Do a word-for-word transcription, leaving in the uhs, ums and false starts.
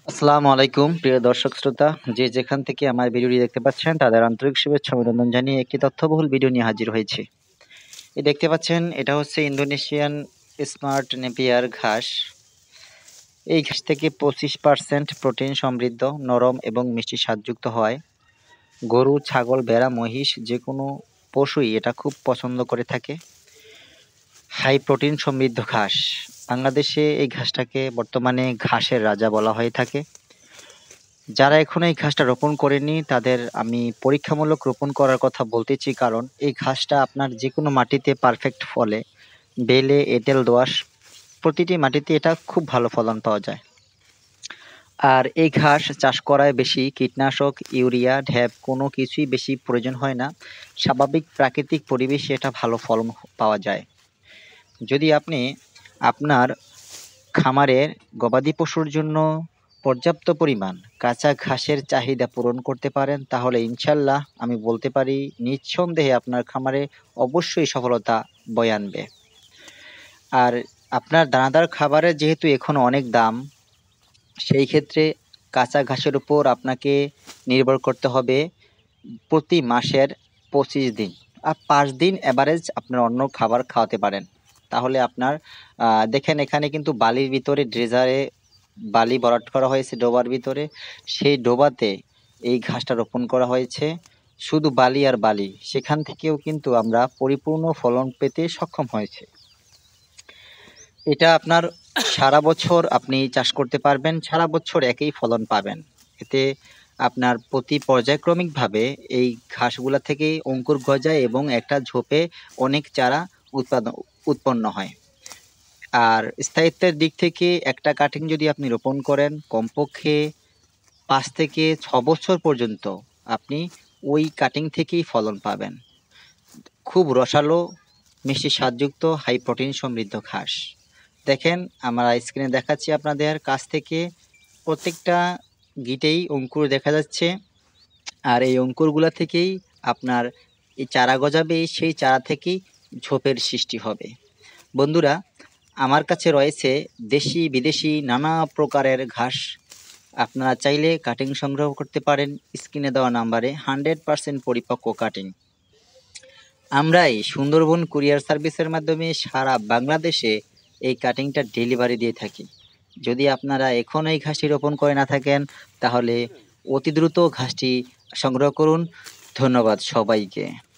আসসালামু আলাইকুম প্রিয় দর্শক শ্রোতা, যে যেখান থেকে আমার ভিডিওটি দেখতে পাচ্ছেন তাদের আন্তরিক শুভেচ্ছা অভিনন্দন জানিয়ে একটি তথ্যবহুল ভিডিও নিয়ে হাজির হয়েছি। এই দেখতে পাচ্ছেন, এটা হচ্ছে ইন্দোনেশিয়ান স্মার্ট নেপিয়ার ঘাস। এই ঘাস থেকে পঁচিশ পার্সেন্ট প্রোটিন সমৃদ্ধ, নরম এবং মিষ্টি স্বাদযুক্ত হয়। গরু, ছাগল, ভেড়া, মহিষ যে কোনো পশুই এটা খুব পছন্দ করে থাকে। হাই প্রোটিন সমৃদ্ধ ঘাস। বাংলাদেশে এই ঘাসটাকে বর্তমানে ঘাসের রাজা বলা হয়ে থাকে। যারা এখনো এই ঘাসটা রোপণ করেনি তাদের আমি পরীক্ষামূলক রোপণ করার কথা বলতেছি, কারণ এই ঘাসটা আপনার যে কোনো মাটিতে পারফেক্ট ফলে। বেলে, এঁটেল, দোআঁশ প্রতিটি মাটিতে এটা খুব ভালো ফলন পাওয়া যায়। আর এই ঘাস চাষ করায় বেশি কীটনাশক, ইউরিয়া, ঢ্যাপ কোনো কিছুই বেশি প্রয়োজন হয় না। স্বাভাবিক প্রাকৃতিক পরিবেশে এটা ভালো ফলন পাওয়া যায়। যদি আপনি আপনার খামারের গবাদি পশুর জন্য পর্যাপ্ত পরিমাণ কাঁচা ঘাসের চাহিদা পূরণ করতে পারেন, তাহলে ইনশাল্লাহ আমি বলতে পারি নিঃসন্দেহে আপনার খামারে অবশ্যই সফলতা বয়ে আনবে। আর আপনার দানাদার খাবারের যেহেতু এখন অনেক দাম, সেই ক্ষেত্রে কাঁচা ঘাসের উপর আপনাকে নির্ভর করতে হবে প্রতি মাসের পঁচিশ দিন আর পাঁচ দিন অ্যাভারেজ আপনার অন্য খাবার খাওয়াতে পারেন। তাহলে আপনার আহ, দেখেন এখানে কিন্তু বালির ভিতরে ড্রেজারে বালি ভরাট করা হয়েছে ডোবার ভিতরে। সেই ডোবাতে এই ঘাসটা রোপণ করা হয়েছে, শুধু বালি আর বালি। সেখান থেকেও কিন্তু আমরা পরিপূর্ণ ফলন পেতে সক্ষম হয়েছে। এটা আপনার সারা বছর আপনি চাষ করতে পারবেন, সারা বছর একই ফলন পাবেন। এতে আপনার প্রতি পর্যায়ক্রমিকভাবে এই ঘাসগুলা থেকেই অঙ্কুর গজায় এবং একটা ঝোপে অনেক চারা উৎপাদন উৎপন্ন হয়। আর স্থায়িত্বের দিক থেকে একটা কাটিং যদি আপনি রোপণ করেন, কমপক্ষে পাঁচ থেকে ছ বছর পর্যন্ত আপনি ওই কাটিং থেকেই ফলন পাবেন। খুব রসালো, মিষ্টি স্বাদযুক্ত, হাই প্রোটিন সমৃদ্ধ ঘাস। দেখেন আমরা স্ক্রিনে দেখাচ্ছি আপনাদের কাছ থেকে, প্রত্যেকটা গিটেই অঙ্কুর দেখা যাচ্ছে। আর এই অঙ্কুরগুলা থেকেই আপনার এই চারা গজাবে, সেই চারা থেকেই ঝোপের সৃষ্টি হবে। বন্ধুরা, আমার কাছে রয়েছে দেশি বিদেশি নানা প্রকারের ঘাস। আপনারা চাইলে কাটিং সংগ্রহ করতে পারেন স্ক্রিনে দেওয়া নাম্বারে। হান্ড্রেড পার্সেন্ট পরিপক্ক কাটিং আমরাই সুন্দরবন কুরিয়ার সার্ভিসের মাধ্যমে সারা বাংলাদেশে এই কাটিংটা ডেলিভারি দিয়ে থাকি। যদি আপনারা এখন এই ঘাসটি রোপণ করে না থাকেন, তাহলে অতি দ্রুত ঘাসটি সংগ্রহ করুন। ধন্যবাদ সবাইকে।